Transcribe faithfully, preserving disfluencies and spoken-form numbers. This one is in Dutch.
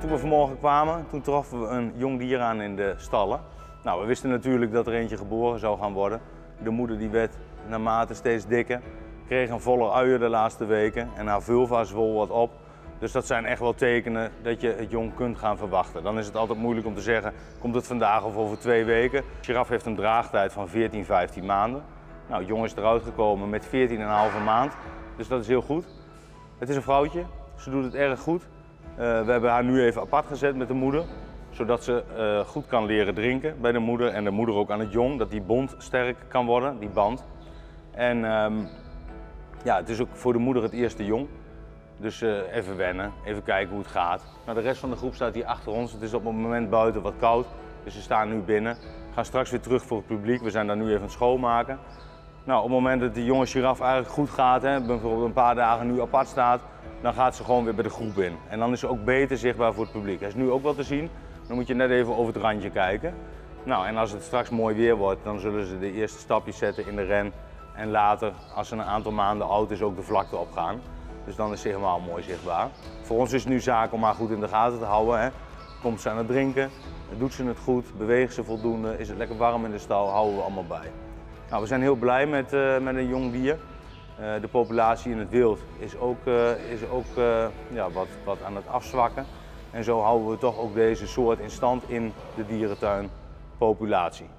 Toen we vanmorgen kwamen, toen troffen we een jong dier aan in de stallen. Nou, we wisten natuurlijk dat er eentje geboren zou gaan worden. De moeder die werd naarmate steeds dikker, kreeg een volle uier de laatste weken en haar vulva zwol wat op. Dus dat zijn echt wel tekenen dat je het jong kunt gaan verwachten. Dan is het altijd moeilijk om te zeggen, komt het vandaag of over twee weken? De giraf heeft een draagtijd van veertien, vijftien maanden. Nou, het jong is eruit gekomen met veertien komma vijf maand, dus dat is heel goed. Het is een vrouwtje, ze doet het erg goed. Uh, we hebben haar nu even apart gezet met de moeder, zodat ze uh, goed kan leren drinken bij de moeder en de moeder ook aan het jong, dat die bond sterk kan worden, die band. En um, ja, het is ook voor de moeder het eerste jong. Dus uh, even wennen, even kijken hoe het gaat. Nou, de rest van de groep staat hier achter ons. Het is op het moment buiten wat koud, dus ze staan nu binnen. We gaan straks weer terug voor het publiek. We zijn daar nu even aan het schoonmaken. Nou, op het moment dat de jonge giraf eigenlijk goed gaat, hè, bijvoorbeeld een paar dagen nu apart staat, dan gaat ze gewoon weer bij de groep in. En dan is ze ook beter zichtbaar voor het publiek. Hij is nu ook wel te zien, dan moet je net even over het randje kijken. Nou, en als het straks mooi weer wordt, dan zullen ze de eerste stapjes zetten in de ren. En later, als ze een aantal maanden oud is, ook de vlakte opgaan. Dus dan is ze helemaal mooi zichtbaar. Voor ons is het nu zaak om haar goed in de gaten te houden. Hè. Komt ze aan het drinken, doet ze het goed, beweegt ze voldoende, is het lekker warm in de stal, houden we allemaal bij. Nou, we zijn heel blij met, uh, met een jong dier. Uh, de populatie in het wild is ook, uh, is ook uh, ja, wat, wat aan het afzwakken. En zo houden we toch ook deze soort in stand in de dierentuinpopulatie.